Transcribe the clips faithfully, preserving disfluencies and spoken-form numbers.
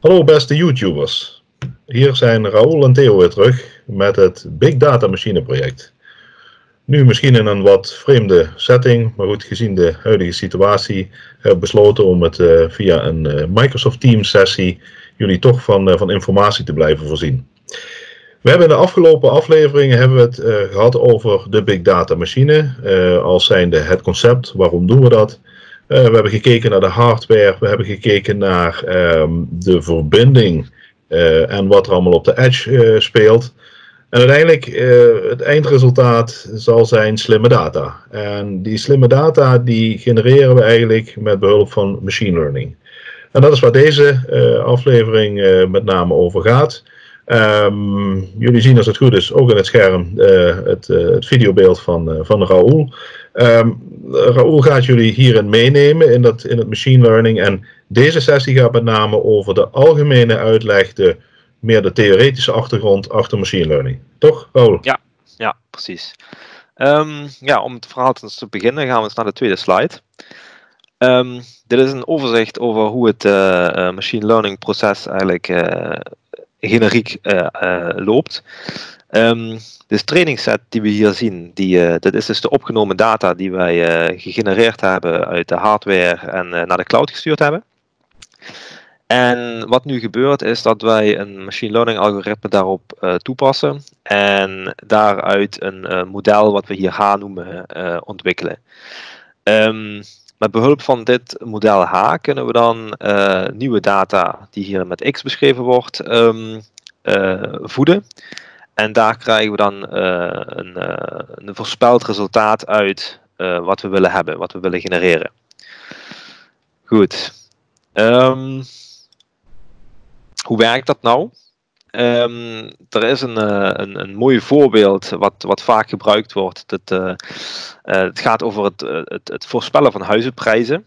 Hallo beste YouTubers, hier zijn Raoul en Theo weer terug met het Big Data Machine project. Nu misschien in een wat vreemde setting, maar goed, gezien de huidige situatie hebben we besloten om het uh, via een uh, Microsoft Teams sessie jullie toch van, uh, van informatie te blijven voorzien. We hebben in de afgelopen afleveringen hebben we het uh, gehad over de Big Data Machine, uh, als zijnde het concept, waarom doen we dat? Uh, we hebben gekeken naar de hardware, we hebben gekeken naar um, de verbinding uh, en wat er allemaal op de edge uh, speelt. En uiteindelijk, uh, het eindresultaat zal zijn slimme data. En die slimme data die genereren we eigenlijk met behulp van machine learning. En dat is waar deze uh, aflevering uh, met name over gaat. Um, jullie zien als het goed is ook in het scherm uh, het, uh, het videobeeld van, uh, van Raoul. Um, Raoul gaat jullie hierin meenemen in, dat, in het machine learning. En deze sessie gaat met name over de algemene uitleg, de, meer de theoretische achtergrond achter machine learning. Toch, Raoul? Ja, ja precies. Um, ja, om het verhaal te beginnen gaan we eens naar de tweede slide. Um, dit is een overzicht over hoe het uh, uh, machine learning proces eigenlijk uh, generiek uh, uh, loopt. Um, de trainingsset die we hier zien, die, uh, dat is dus de opgenomen data die wij uh, gegenereerd hebben uit de hardware en uh, naar de cloud gestuurd hebben. En wat nu gebeurt is dat wij een machine learning algoritme daarop uh, toepassen en daaruit een uh, model wat we hier H noemen uh, ontwikkelen. Um, met behulp van dit model H kunnen we dan uh, nieuwe data die hier met X beschreven wordt um, uh, voeden. En daar krijgen we dan uh, een, uh, een voorspeld resultaat uit uh, wat we willen hebben, wat we willen genereren. Goed. Um, hoe werkt dat nou? Um, er is een, uh, een, een mooi voorbeeld wat, wat vaak gebruikt wordt. Dat, uh, uh, het gaat over het, het, het voorspellen van huizenprijzen.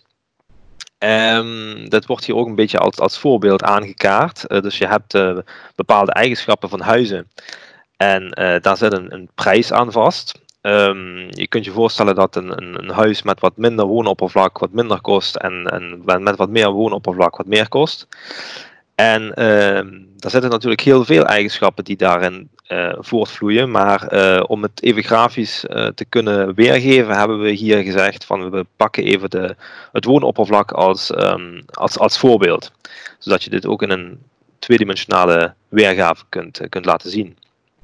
Um, dat wordt hier ook een beetje als, als voorbeeld aangekaart. Uh, dus je hebt uh, bepaalde eigenschappen van huizen. En uh, daar zit een, een prijs aan vast. Um, je kunt je voorstellen dat een, een, een huis met wat minder woonoppervlak wat minder kost. En, en met wat meer woonoppervlak wat meer kost. En uh, daar zitten natuurlijk heel veel eigenschappen die daarin uh, voortvloeien. Maar uh, om het even grafisch uh, te kunnen weergeven, hebben we hier gezegd van we pakken even de, het woonoppervlak als, um, als, als voorbeeld. Zodat je dit ook in een tweedimensionale weergave kunt, uh, kunt laten zien.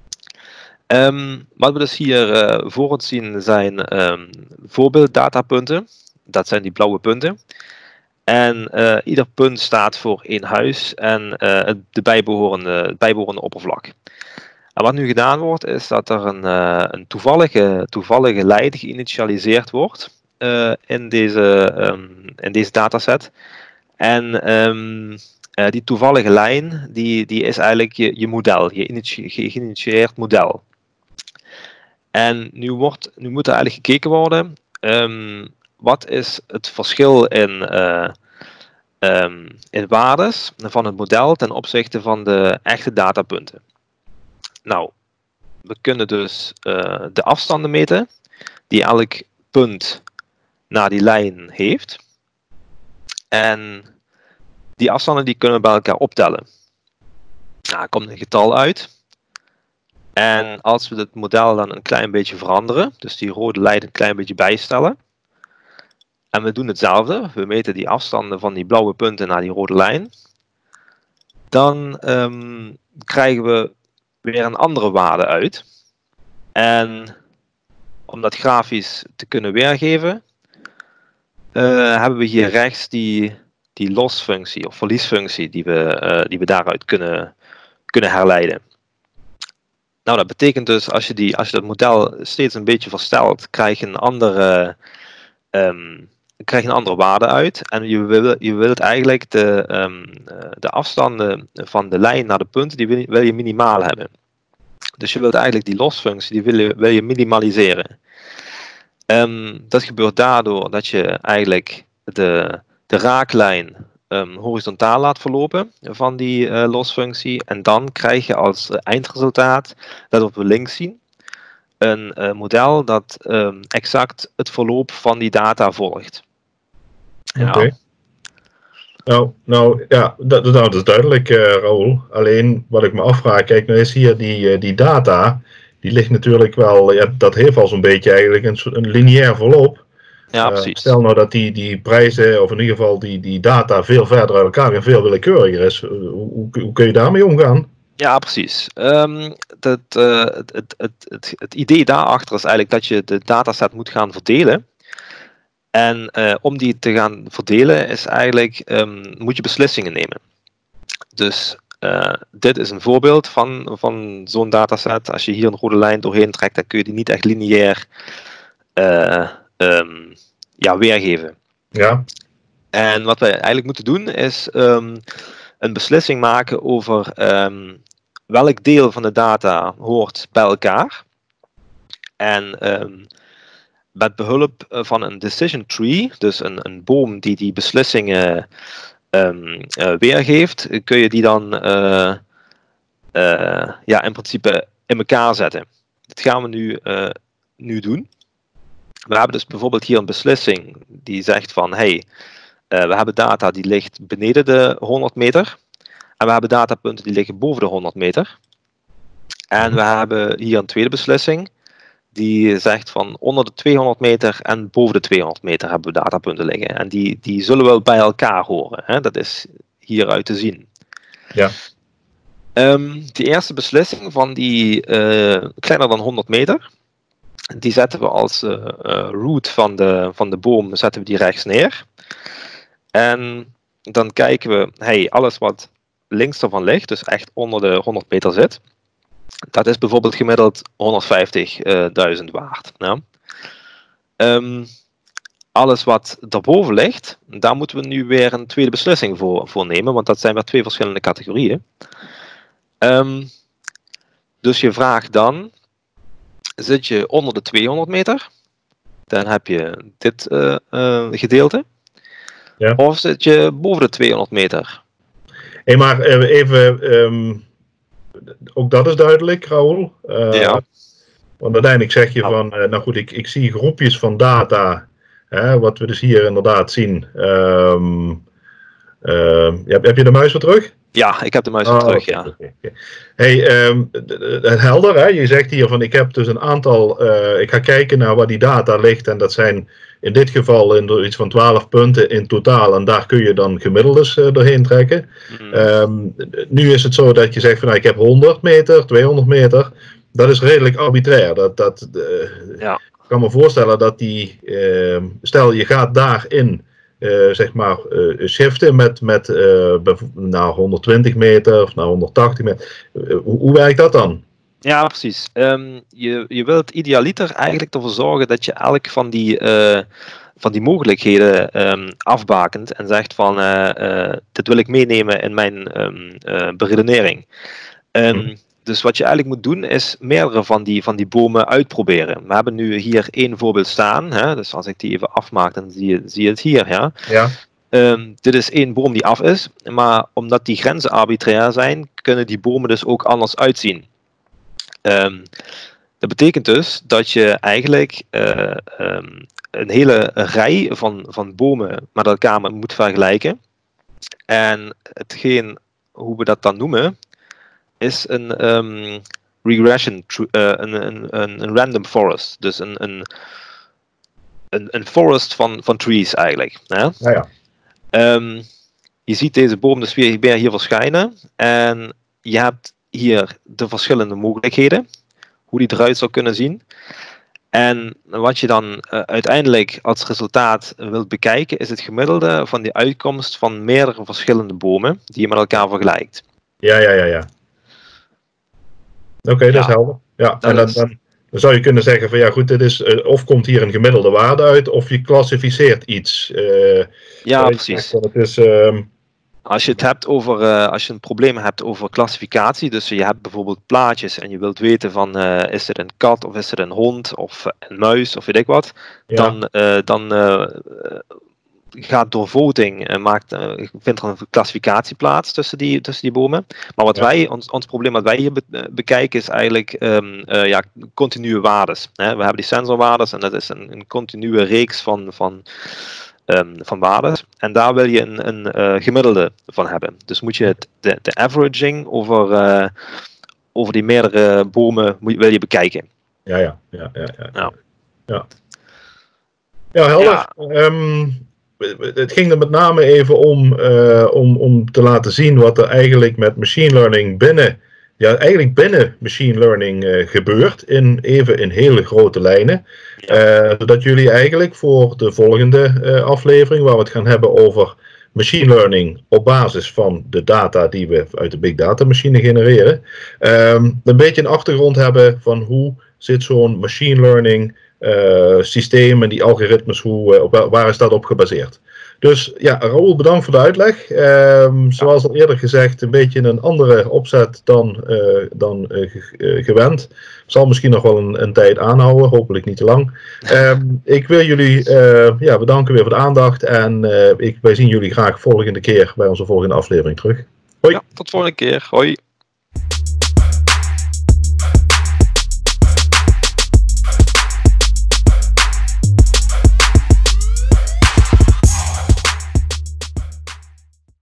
Um, wat we dus hier uh, voor ons zien zijn um, voorbeelddatapunten. Dat zijn die blauwe punten. En uh, ieder punt staat voor één huis en uh, de bijbehorende, het bijbehorende oppervlak. En wat nu gedaan wordt, is dat er een, uh, een toevallige, toevallige lijn geïnitialiseerd wordt uh, in, deze, um, in deze dataset. En um, uh, die toevallige lijn, die, die is eigenlijk je, je model, je geïnitieerd model. En nu, wordt, nu moet er eigenlijk gekeken worden... Um, wat is het verschil in, uh, um, in waardes van het model ten opzichte van de echte datapunten? Nou, we kunnen dus uh, de afstanden meten die elk punt naar die lijn heeft. En die afstanden die kunnen we bij elkaar optellen. Nou, er komt een getal uit. En als we het model dan een klein beetje veranderen, dus die rode lijn een klein beetje bijstellen. En we doen hetzelfde, we meten die afstanden van die blauwe punten naar die rode lijn. Dan um, krijgen we weer een andere waarde uit. En om dat grafisch te kunnen weergeven, uh, hebben we hier rechts die, die lossfunctie of verliesfunctie die we, uh, die we daaruit kunnen, kunnen herleiden. Nou, dat betekent dus als je, die, als je dat model steeds een beetje verstelt, krijg je een andere... Um, krijg je een andere waarde uit en je wil, je wilt eigenlijk de, um, de afstanden van de lijn naar de punten, die wil, wil je minimaal hebben. Dus je wilt eigenlijk die lossfunctie, die wil je, wil je minimaliseren. Um, dat gebeurt daardoor dat je eigenlijk de, de raaklijn um, horizontaal laat verlopen van die uh, lossfunctie en dan krijg je als eindresultaat, dat wat we links zien, een uh, model dat um, exact het verloop van die data volgt. Oké. Okay. Nou, nou ja, dat, dat, dat is duidelijk, uh, Raoul. Alleen wat ik me afvraag, kijk, nou is hier die, uh, die data, die ligt natuurlijk wel, ja, dat heeft al zo'n beetje eigenlijk een, een lineair verloop. Ja, Uh, precies. stel nou dat die, die prijzen, of in ieder geval die, die data veel verder uit elkaar en veel willekeuriger is. Uh, hoe, hoe kun je daarmee omgaan? Ja, precies. Um, dat, uh, het, het, het, het, het idee daarachter is eigenlijk dat je de dataset moet gaan verdelen. En uh, om die te gaan verdelen is eigenlijk, um, moet je beslissingen nemen. Dus uh, dit is een voorbeeld van, van zo'n dataset. Als je hier een rode lijn doorheen trekt, dan kun je die niet echt lineair uh, um, ja, weergeven. Ja. En wat wij eigenlijk moeten doen is um, een beslissing maken over um, welk deel van de data hoort bij elkaar. En um, met behulp van een decision tree, dus een, een boom die die beslissingen um, uh, weergeeft, kun je die dan uh, uh, ja, in principe in elkaar zetten. Dat gaan we nu, uh, nu doen. We hebben dus bijvoorbeeld hier een beslissing die zegt van, hey, uh, we hebben data die ligt beneden de honderd meter. En we hebben datapunten die liggen boven de honderd meter. En we hebben hier een tweede beslissing. Die zegt van onder de tweehonderd meter en boven de tweehonderd meter hebben we datapunten liggen. En die, die zullen wel bij elkaar horen. Hè? Dat is hieruit te zien. Ja. Um, die eerste beslissing van die uh, kleiner dan honderd meter. Die zetten we als uh, uh, root van de, van de boom zetten we die rechts neer. En dan kijken we, hey, alles wat links ervan ligt, dus echt onder de honderd meter zit. Dat is bijvoorbeeld gemiddeld honderdvijftigduizend waard. Ja. Um, alles wat daarboven ligt, daar moeten we nu weer een tweede beslissing voor, voor nemen, want dat zijn weer twee verschillende categorieën. Um, dus je vraagt dan, zit je onder de tweehonderd meter, dan heb je dit uh, uh, gedeelte. Ja. Of zit je boven de tweehonderd meter? Hey, maar even... Um... Ook dat is duidelijk, Raoul. Uh, ja. Want uiteindelijk zeg je van, uh, nou goed, ik, ik zie groepjes van data, hè, wat we dus hier inderdaad zien. Um, uh, heb, heb je de muis weer terug? Ja, ik heb de muis weer oh, terug, okay, ja. Okay, okay. Hey, um, helder, hè? Je zegt hier van, ik heb dus een aantal, uh, ik ga kijken naar waar die data ligt en dat zijn in dit geval in iets van twaalf punten in totaal en daar kun je dan gemiddeldes uh, doorheen trekken. Mm. Um, nu is het zo dat je zegt van, nou, ik heb honderd meter, tweehonderd meter, dat is redelijk arbitrair. Dat, dat, uh, ja. Ik kan me voorstellen dat die, uh, stel je gaat daarin, Uh, zeg maar, uh, shiften met, met uh, naar honderdtwintig meter of naar honderdtachtig meter. Uh, hoe, hoe werkt dat dan? Ja, precies. Um, je, je wilt idealiter eigenlijk ervoor zorgen dat je elk van die, uh, van die mogelijkheden um, afbakent en zegt van, uh, uh, dit wil ik meenemen in mijn um, uh, beredenering. Um, hmm. Dus wat je eigenlijk moet doen is meerdere van die, van die bomen uitproberen. We hebben nu hier één voorbeeld staan. Hè? Dus als ik die even afmaak, dan zie je, zie je het hier. Ja? Ja. Um, dit is één boom die af is. Maar omdat die grenzen arbitrair zijn, kunnen die bomen dus ook anders uitzien. Um, dat betekent dus dat je eigenlijk uh, um, een hele rij van, van bomen met elkaar moet vergelijken. En hetgeen, hoe we dat dan noemen, is een um, regression, uh, een, een, een, een random forest. Dus een, een, een, een forest van, van trees eigenlijk. Hè? Ja, ja. Um, je ziet deze boom dus weer, weer hier verschijnen. En je hebt hier de verschillende mogelijkheden. Hoe die eruit zou kunnen zien. En wat je dan uh, uiteindelijk als resultaat wilt bekijken, is het gemiddelde van die uitkomst van meerdere verschillende bomen die je met elkaar vergelijkt. Ja, ja, ja, ja. Oké, okay, dat ja, is helder. Ja, en dan, is... dan, dan zou je kunnen zeggen van ja goed, dit is, uh, of komt hier een gemiddelde waarde uit, of je klassificeert iets. Uh, ja, precies. Het is, uh... Als je het hebt over, uh, als je een probleem hebt over klassificatie, dus je hebt bijvoorbeeld plaatjes en je wilt weten van uh, is het een kat of is het een hond of een muis of weet ik wat, ja. dan, uh, dan uh, gaat door voting, uh, maakt, uh, vindt er een klassificatie plaats tussen die, tussen die bomen. Maar wat ja. wij, ons, ons probleem wat wij hier be bekijken is eigenlijk um, uh, ja, continue waardes. Hè? We hebben die sensorwaardes en dat is een, een continue reeks van, van um, van waardes. En daar wil je een, een uh, gemiddelde van hebben. Dus moet je het, de, de averaging over, uh, over die meerdere bomen moet, wil je bekijken. Ja, ja, ja, ja. ja. ja. ja. ja helder. Ja. Um, het ging er met name even om, uh, om, om te laten zien wat er eigenlijk met machine learning binnen, ja, eigenlijk binnen machine learning uh, gebeurt, in, even in hele grote lijnen. Uh, zodat jullie eigenlijk voor de volgende uh, aflevering, waar we het gaan hebben over machine learning op basis van de data die we uit de big data machine genereren, um, een beetje een achtergrond hebben van hoe zit zo'n machine learning uh, systeem en die algoritmes, hoe, uh, op, waar is dat op gebaseerd. Dus ja, Raoul, bedankt voor de uitleg. Um, zoals al eerder gezegd, een beetje een andere opzet dan, uh, dan uh, uh, gewend. Zal misschien nog wel een, een tijd aanhouden, hopelijk niet te lang. Um, ik wil jullie uh, ja, bedanken weer voor de aandacht en uh, ik, wij zien jullie graag volgende keer bij onze volgende aflevering terug. Hoi. Ja, tot volgende keer. Hoi.